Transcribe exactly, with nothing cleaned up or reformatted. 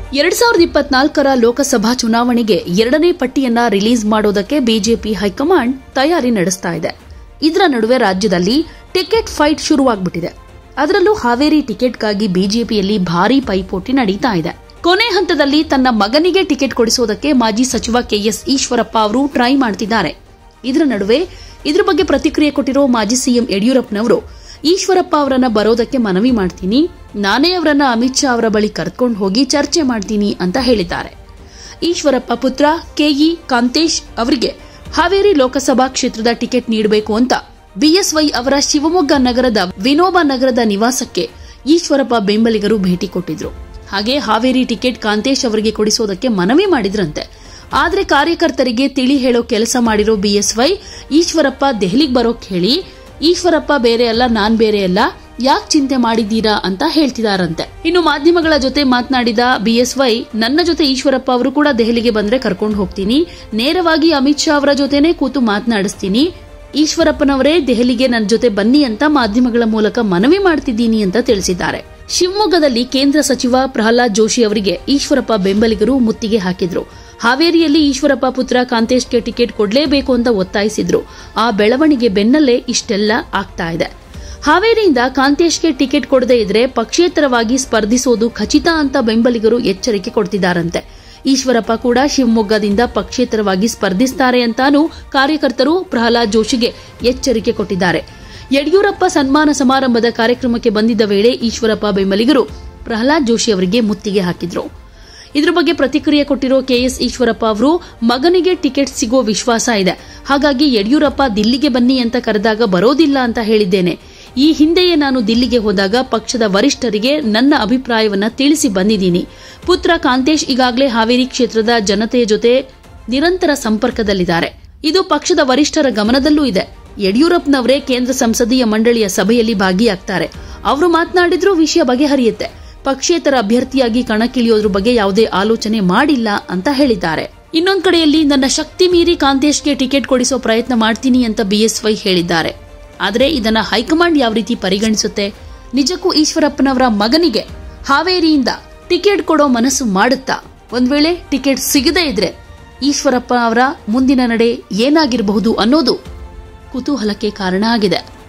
ಎರಡ್ ಸಾವಿರದ ಇಪ್ಪತ್ನಾಲ್ಕರ ಲೋಕಸಭಾ ಚುನಾವಣೆಗೆ ಎರಡನೇ ಪಟ್ಟಿಯನ್ನ ರಿಲೀಸ್ ಮಾಡೋದಕ್ಕೆ ಬಿಜೆಪಿ ಹೈಕಮಾಂಡ್ ತಯಾರಿ ನಡೆಸ್ತಾ ಇದೆ. ಇದರ ನಡುವೆ ರಾಜ್ಯದಲ್ಲಿ ಟಿಕೆಟ್ ಫೈಟ್ ಶುರುವಾಗ್ಬಿಟ್ಟಿದೆ. ಅದರಲ್ಲೂ ಹಾವೇರಿ ಟಿಕೆಟ್ಗಾಗಿ ಬಿಜೆಪಿಯಲ್ಲಿ ಭಾರೀ ಪೈಪೋಟಿ ನಡೀತಾ ಇದೆ. ಕೊನೆ ಹಂತದಲ್ಲಿ ತನ್ನ ಮಗನಿಗೆ ಟಿಕೆಟ್ ಕೊಡಿಸೋದಕ್ಕೆ ಮಾಜಿ ಸಚಿವ ಕೆಎಸ್ ಈಶ್ವರಪ್ಪ ಅವರು ಟ್ರೈ ಮಾಡ್ತಿದ್ದಾರೆ. ಇದರ ನಡುವೆ ಇದರ ಬಗ್ಗೆ ಪ್ರತಿಕ್ರಿಯೆ ಕೊಟ್ಟಿರೋ ಮಾಜಿ ಸಿಎಂ ಯಡಿಯೂರಪ್ಪನವರು ಈಶ್ವರಪ್ಪ ಅವರನ್ನ ಬರೋದಕ್ಕೆ ಮನವಿ ಮಾಡ್ತೀನಿ, ನಾನೇ ಅವರನ್ನ ಅಮಿತ್ ಶಾ ಅವರ ಬಳಿ ಕರೆದುಕೊಂಡು ಹೋಗಿ ಚರ್ಚೆ ಮಾಡ್ತೀನಿ ಅಂತ ಹೇಳಿದ್ದಾರೆ. ಈಶ್ವರಪ್ಪ ಪುತ್ರ ಕೆಇ ಕಾಂತೇಶ್ ಅವರಿಗೆ ಹಾವೇರಿ ಲೋಕಸಭಾ ಕ್ಷೇತ್ರದ ಟಿಕೆಟ್ ನೀಡಬೇಕು ಅಂತ ಬಿಎಸ್ವೈ ಅವರ ಶಿವಮೊಗ್ಗ ನಗರದ ವಿನೋಬ ನಗರದ ನಿವಾಸಕ್ಕೆ ಈಶ್ವರಪ್ಪ ಬೆಂಬಲಿಗರು ಭೇಟಿ ಕೊಟ್ಟಿದ್ರು. ಹಾಗೆ ಹಾವೇರಿ ಟಿಕೆಟ್ ಕಾಂತೇಶ್ ಅವರಿಗೆ ಕೊಡಿಸೋದಕ್ಕೆ ಮನವಿ ಮಾಡಿದ್ರಂತೆ. ಆದರೆ ಕಾರ್ಯಕರ್ತರಿಗೆ ತಿಳಿ ಹೇಳೋ ಕೆಲಸ ಮಾಡಿರೋ ಬಿಎಸ್ವೈ ಈಶ್ವರಪ್ಪ ದೆಹಲಿಗೆ ಬರೋಕ್ ಹೇಳಿ, ಈಶ್ವರಪ್ಪ ಬೇರೆ ಅಲ್ಲ ನಾನ್ ಬೇರೆ ಅಲ್ಲ, ಯಾಕೆ ಚಿಂತೆ ಮಾಡಿದ್ದೀರಾ ಅಂತ ಹೇಳ್ತಿದಾರಂತೆ. ಇನ್ನು ಮಾಧ್ಯಮಗಳ ಜೊತೆ ಮಾತನಾಡಿದ ಬಿಎಸ್ವೈ, ನನ್ನ ಜೊತೆ ಈಶ್ವರಪ್ಪ ಅವರು ಕೂಡ ದೆಹಲಿಗೆ ಬಂದ್ರೆ ಕರ್ಕೊಂಡು ಹೋಗ್ತೀನಿ, ನೇರವಾಗಿ ಅಮಿತ್ ಶಾ ಅವರ ಜೊತೆನೆ ಕೂತು ಮಾತನಾಡಿಸ್ತೀನಿ, ಈಶ್ವರಪ್ಪನವರೇ ದೆಹಲಿಗೆ ನನ್ನ ಜೊತೆ ಬನ್ನಿ ಅಂತ ಮಾಧ್ಯಮಗಳ ಮೂಲಕ ಮನವಿ ಮಾಡ್ತಿದ್ದೀನಿ ಅಂತ ತಿಳಿಸಿದ್ದಾರೆ. ಶಿವಮೊಗ್ಗದಲ್ಲಿ ಕೇಂದ್ರ ಸಚಿವ ಪ್ರಹ್ಲಾದ್ ಜೋಶಿ ಅವರಿಗೆ ಈಶ್ವರಪ್ಪ ಬೆಂಬಲಿಗರು ಮುತ್ತಿಗೆ ಹಾಕಿದ್ರು. ಹಾವೇರಿಯಲ್ಲಿ ಈಶ್ವರಪ್ಪ ಪುತ್ರ ಕಾಂತೇಶ್ಗೆ ಟಿಕೆಟ್ ಕೊಡಲೇಬೇಕು ಅಂತ ಒತ್ತಾಯಿಸಿದ್ರು. ಆ ಬೆಳವಣಿಗೆ ಬೆನ್ನಲ್ಲೇ ಇಷ್ಟೆಲ್ಲ ಆಗ್ತಾ ಇದೆ. ಹಾವೇರಿಯಿಂದ ಕಾಂತೇಶ್ಗೆ ಟಿಕೆಟ್ ಕೊಡದೇ ಇದ್ರೆ ಪಕ್ಷೇತರವಾಗಿ ಸ್ಪರ್ಧಿಸೋದು ಖಚಿತ ಅಂತ ಬೆಂಬಲಿಗರು ಎಚ್ಚರಿಕೆ ಕೊಡ್ತಿದ್ದಾರಂತೆ. ಈಶ್ವರಪ್ಪ ಕೂಡ ಶಿವಮೊಗ್ಗದಿಂದ ಪಕ್ಷೇತರವಾಗಿ ಸ್ಪರ್ಧಿಸುತ್ತಾರೆ ಅಂತಾನೂ ಕಾರ್ಯಕರ್ತರು ಪ್ರಹ್ಲಾದ್ ಜೋಶಿಗೆ ಎಚ್ಚರಿಕೆ ಕೊಟ್ಟಿದ್ದಾರೆ. ಯಡಿಯೂರಪ್ಪ ಸನ್ಮಾನ ಸಮಾರಂಭದ ಕಾರ್ಯಕ್ರಮಕ್ಕೆ ಬಂದಿದ್ದ ವೇಳೆ ಈಶ್ವರಪ್ಪ ಬೆಂಬಲಿಗರು ಪ್ರಹ್ಲಾದ್ ಜೋಶಿ ಅವರಿಗೆ ಮುತ್ತಿಗೆ ಹಾಕಿದ್ರು. ಇದ್ರ ಬಗ್ಗೆ ಪ್ರತಿಕ್ರಿಯೆ ಕೊಟ್ಟಿರೋ ಕೆಎಸ್ ಈಶ್ವರಪ್ಪ ಅವರು, ಮಗನಿಗೆ ಟಿಕೆಟ್ ಸಿಗೋ ವಿಶ್ವಾಸ ಇದೆ, ಹಾಗಾಗಿ ಯಡಿಯೂರಪ್ಪ ದಿಲ್ಲಿಗೆ ಬನ್ನಿ ಅಂತ ಕರೆದಾಗ ಬರೋದಿಲ್ಲ ಅಂತ ಹೇಳಿದ್ದೇನೆ. ಈ ಹಿಂದೆಯೇ ನಾನು ದಿಲ್ಲಿಗೆ ಹೋದಾಗ ಪಕ್ಷದ ವರಿಷ್ಠರಿಗೆ ನನ್ನ ಅಭಿಪ್ರಾಯವನ್ನ ತಿಳಿಸಿ ಬಂದಿದ್ದೀನಿ. ಪುತ್ರ ಕಾಂತೇಶ್ ಈಗಾಗಲೇ ಹಾವೇರಿ ಕ್ಷೇತ್ರದ ಜನತೆಯ ಜೊತೆ ನಿರಂತರ ಸಂಪರ್ಕದಲ್ಲಿದ್ದಾರೆ. ಇದು ಪಕ್ಷದ ವರಿಷ್ಠರ ಗಮನದಲ್ಲೂ ಇದೆ. ಯಡಿಯೂರಪ್ಪನವರೇ ಕೇಂದ್ರ ಸಂಸದೀಯ ಮಂಡಳಿಯ ಸಭೆಯಲ್ಲಿ ಭಾಗಿಯಾಗ್ತಾರೆ. ಅವರು ಮಾತನಾಡಿದ್ರೂ ವಿಷಯ ಬಗೆಹರಿಯುತ್ತೆ. ಪಕ್ಷೇತರ ಅಭ್ಯರ್ಥಿಯಾಗಿ ಕಣಕ್ಕಿಳಿಯೋದ್ರ ಬಗ್ಗೆ ಯಾವುದೇ ಆಲೋಚನೆ ಮಾಡಿಲ್ಲ ಅಂತ ಹೇಳಿದ್ದಾರೆ. ಇನ್ನೊಂದು ಕಡೆಯಲ್ಲಿ ನನ್ನ ಶಕ್ತಿ ಮೀರಿ ಕಾಂತೇಶ್ಗೆ ಟಿಕೆಟ್ ಕೊಡಿಸೋ ಪ್ರಯತ್ನ ಮಾಡ್ತೀನಿ ಅಂತ ಬಿಎಸ್ವೈ ಹೇಳಿದ್ದಾರೆ. ಆದರೆ ಇದನ್ನ ಹೈಕಮಾಂಡ್ ಯಾವ ರೀತಿ ಪರಿಗಣಿಸುತ್ತೆ? ನಿಜಕ್ಕೂ ಈಶ್ವರಪ್ಪನವರ ಮಗನಿಗೆ ಹಾವೇರಿಯಿಂದ ಟಿಕೆಟ್ ಕೊಡೋ ಮನಸ್ಸು ಮಾಡುತ್ತಾ? ಒಂದ್ ವೇಳೆ ಟಿಕೆಟ್ ಸಿಗದೇ ಇದ್ರೆ ಈಶ್ವರಪ್ಪ ಅವರ ಮುಂದಿನ ನಡೆ ಏನಾಗಿರಬಹುದು ಅನ್ನೋದು ಕುತೂಹಲಕ್ಕೆ ಕಾರಣ ಆಗಿದೆ.